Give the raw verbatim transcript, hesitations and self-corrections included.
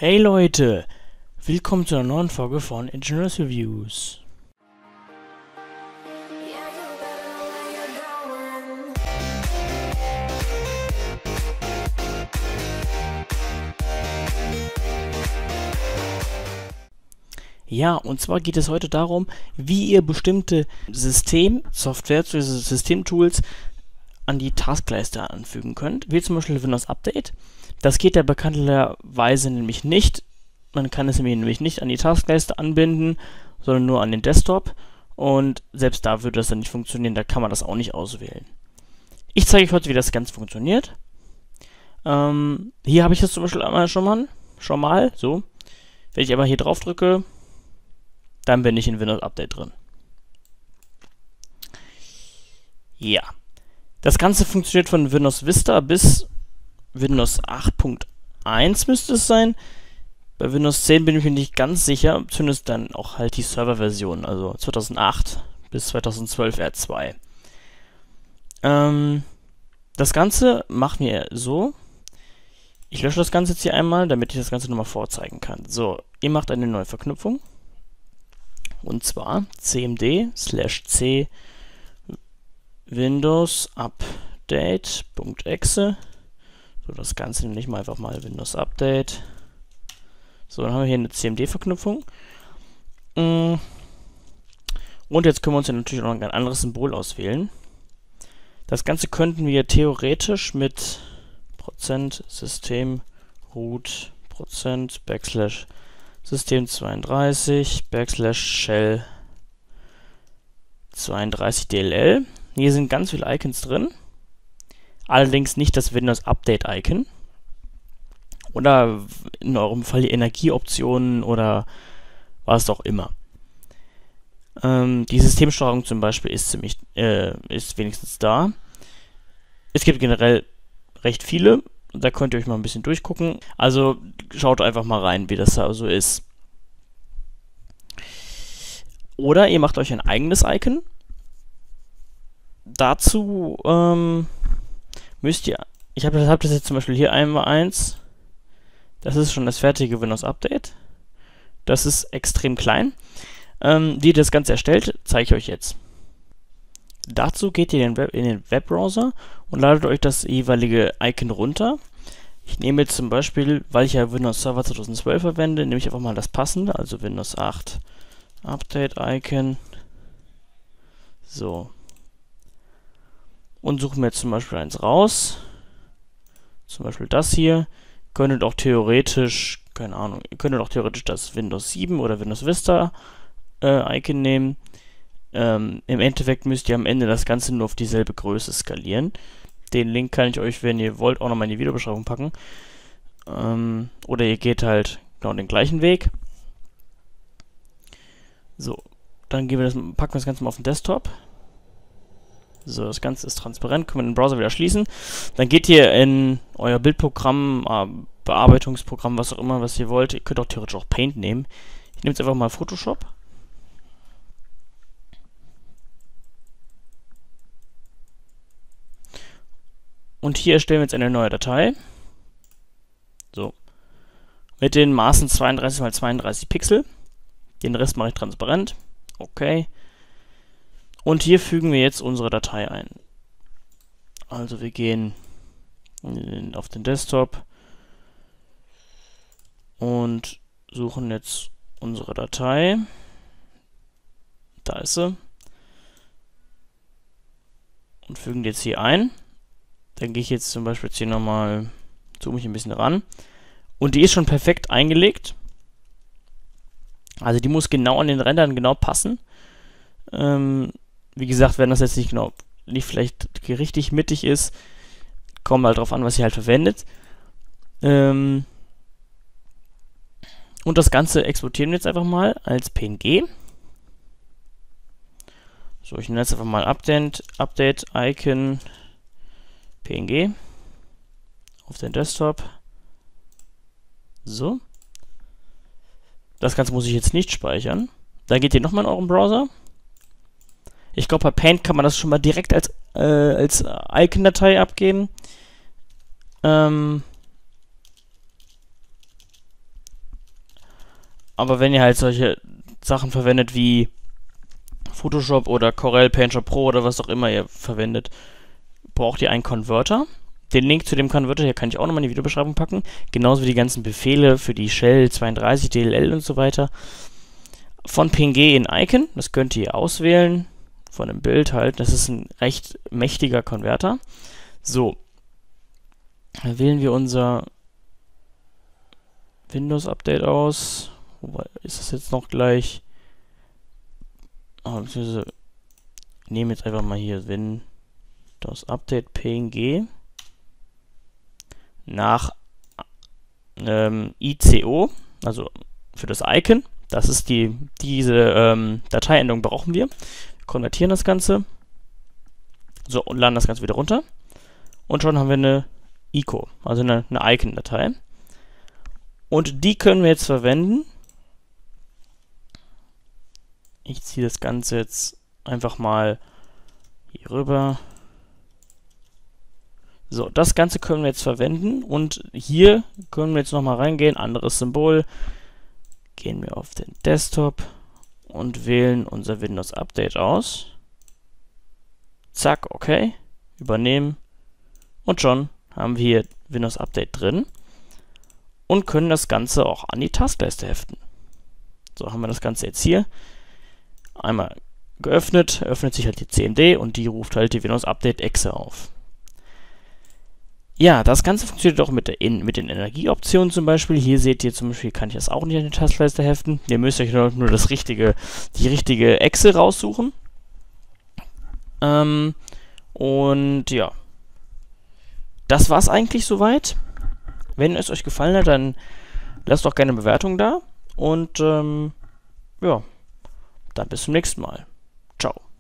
Hey Leute, willkommen zu einer neuen Folge von Engineers Reviews. Ja, und zwar geht es heute darum, wie ihr bestimmte Systemsoftware, zu Systemtools an die Taskleiste anfügen könnt, wie zum Beispiel Windows Update. Das geht ja bekanntlicherweise nämlich nicht. Man kann es nämlich nicht an die Taskleiste anbinden, sondern nur an den Desktop. Und selbst da würde das dann nicht funktionieren, da kann man das auch nicht auswählen. Ich zeige euch heute, wie das Ganze funktioniert. Ähm, hier habe ich das zum Beispiel einmal schon mal, schon mal, so. Wenn ich aber hier drauf drücke, dann bin ich in Windows Update drin. Ja. Das Ganze funktioniert von Windows Vista bis Windows acht Punkt eins müsste es sein. Bei Windows zehn bin ich mir nicht ganz sicher, zumindest dann auch halt die Serverversion, also zweitausendacht bis zweitausendzwölf R zwei. Ähm, das Ganze machen wir so. Ich lösche das Ganze jetzt hier einmal, damit ich das Ganze nochmal vorzeigen kann. So, ihr macht eine neue Verknüpfung. Und zwar cmd slash c Windows Update.exe. So, das Ganze nenne ich mal einfach mal Windows Update. So, dann haben wir hier eine C M D-Verknüpfung. Und jetzt können wir uns ja natürlich auch noch ein anderes Symbol auswählen. Das Ganze könnten wir theoretisch mit Prozent System Root Prozent Backslash System zweiunddreißig Backslash Shell zweiunddreißig D L L. Hier sind ganz viele Icons drin. Allerdings nicht das Windows Update Icon. Oder in eurem Fall die Energieoptionen oder was auch immer. Ähm, die Systemsteuerung zum Beispiel ist ziemlich, äh, ist wenigstens da. Es gibt generell recht viele. Da könnt ihr euch mal ein bisschen durchgucken. Also schaut einfach mal rein, wie das da so ist. Oder ihr macht euch ein eigenes Icon. Dazu ähm, müsst ihr, ich habe hab das jetzt zum Beispiel hier einmal eins. Das ist schon das fertige Windows Update. Das ist extrem klein. Ähm, wie ihr das Ganze erstellt, zeige ich euch jetzt. Dazu geht ihr in den, Web, in den Webbrowser und ladet euch das jeweilige Icon runter. Ich nehme jetzt zum Beispiel, weil ich ja Windows Server zweitausendzwölf verwende, nehme ich einfach mal das passende, also Windows acht Update Icon. So. Und suchen wir jetzt zum Beispiel eins raus. Zum Beispiel das hier. Könntet auch theoretisch, keine Ahnung, ihr könntet auch theoretisch das Windows sieben oder Windows Vista äh, Icon nehmen. Ähm, Im Endeffekt müsst ihr am Ende das Ganze nur auf dieselbe Größe skalieren. Den Link kann ich euch, wenn ihr wollt, auch nochmal in die Videobeschreibung packen. Ähm, oder ihr geht halt genau den gleichen Weg. So, dann gehen wir das, packen wir das Ganze mal auf den Desktop. So, das Ganze ist transparent, können wir den Browser wieder schließen. Dann geht ihr in euer Bildprogramm, äh, Bearbeitungsprogramm, was auch immer, was ihr wollt. Ihr könnt auch theoretisch auch Paint nehmen. Ich nehme jetzt einfach mal Photoshop. Und hier erstellen wir jetzt eine neue Datei. So. Mit den Maßen zweiunddreißig mal zweiunddreißig Pixel. Den Rest mache ich transparent. Okay. Und hier fügen wir jetzt unsere Datei ein. Also wir gehen in, auf den Desktop und suchen jetzt unsere Datei. Da ist sie. Und fügen die jetzt hier ein. Dann gehe ich jetzt zum Beispiel jetzt hier nochmal, zoome ich ein bisschen ran. Und die ist schon perfekt eingelegt. Also die muss genau an den Rändern genau passen. Ähm, wie gesagt, wenn das jetzt nicht genau, nicht vielleicht richtig mittig ist, kommt halt drauf an, was ihr halt verwendet. Ähm, und das Ganze exportieren wir jetzt einfach mal als P N G. So, ich nenne jetzt einfach mal Update, Update Icon P N G auf den Desktop. So. Das Ganze muss ich jetzt nicht speichern. Dann geht ihr nochmal in euren Browser. Ich glaube, bei Paint kann man das schon mal direkt als, äh, als Icon-Datei abgeben. Ähm, Aber wenn ihr halt solche Sachen verwendet wie Photoshop oder Corel Painter Pro oder was auch immer ihr verwendet, braucht ihr einen Konverter. Den Link zu dem Konverter hier kann ich auch nochmal in die Videobeschreibung packen. Genauso wie die ganzen Befehle für die Shell zweiunddreißig, D L L und so weiter. Von P N G in Icon, das könnt ihr auswählen. Von dem Bild halt, das ist ein recht mächtiger Konverter. So, dann wählen wir unser Windows-Update aus. Wobei, ist das jetzt noch gleich? Oh, beziehungsweise, ich nehme jetzt einfach mal hier Windows Update P N G nach ähm, I C O, also für das Icon. Das ist die, diese ähm, Dateiendung brauchen wir. Konvertieren das Ganze. So, und laden das Ganze wieder runter. Und schon haben wir eine I C O, also eine, eine Icon-Datei. Und die können wir jetzt verwenden. Ich ziehe das Ganze jetzt einfach mal hier rüber. So, das Ganze können wir jetzt verwenden. Und hier können wir jetzt nochmal reingehen. Anderes Symbol. Gehen wir auf den Desktop und wählen unser Windows Update aus. Zack, okay. Übernehmen. Und schon haben wir hier Windows Update drin. Und können das Ganze auch an die Taskleiste heften. So, haben wir das Ganze jetzt hier. Einmal geöffnet, öffnet sich halt die C M D und die ruft halt die Windows Update Exe auf. Ja, das Ganze funktioniert auch mit, der in, mit den Energieoptionen zum Beispiel. Hier seht ihr zum Beispiel, kann ich das auch nicht an die Taskleiste heften. Ihr müsst euch nur, nur das richtige, die richtige Exe raussuchen. Ähm, und ja, das war's eigentlich soweit. Wenn es euch gefallen hat, dann lasst doch gerne eine Bewertung da. Und ähm, ja, dann bis zum nächsten Mal. Ciao.